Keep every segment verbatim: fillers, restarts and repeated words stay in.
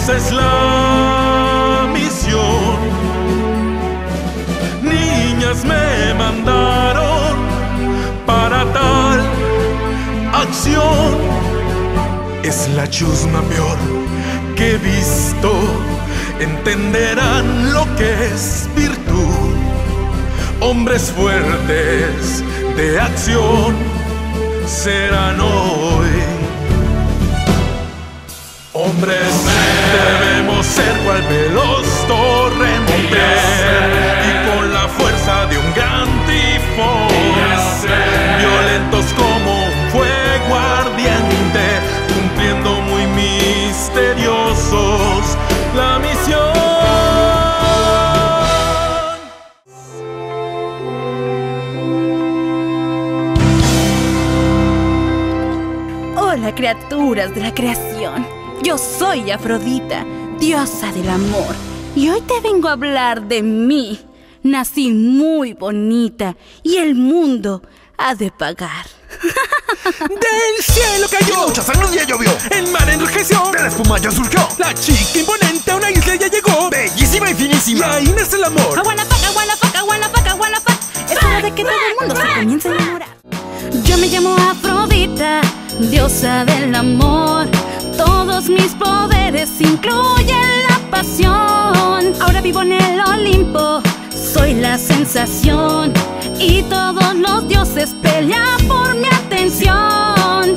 Esa es la misión. Niñas me mandaron para tal acción. Es la chusma peor que he visto. Entenderán lo que es virtud. Hombres fuertes de acción serán hoy. Hombres debemos ser cual veloz torrente y con la fuerza de un gran tifón, violentos como un fuego ardiente, cumpliendo muy misteriosos la misión. Hola, criaturas de la creación. Yo soy Afrodita, diosa del amor, y hoy te vengo a hablar de mí. Nací muy bonita y el mundo ha de pagar. Del cielo cayó, mucha sangre un día llovió, el mar enrojeció, de la espuma ya surgió, la chica imponente a una isla ya llegó, bellísima y y finísima. ahí nace el amor. I wanna fuck, I wanna fuck, I wanna fuck, I wanna fuck. Es hora de que todo el mundo se comience a enamorar. Yo me llamo Afrodita, diosa del amor. Todos mis poderes incluyen la pasión. Ahora vivo en el Olimpo, soy la sensación, y todos los dioses pelean por mi atención.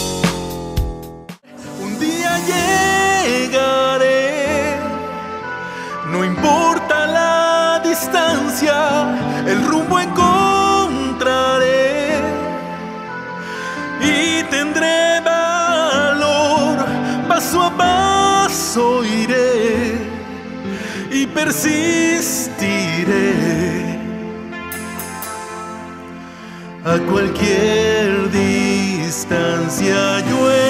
Un día llegaré, no importa la distancia, el rumbo encontraré y tendré valor. Paso a paso iré y persistiré. A cualquier distancia yo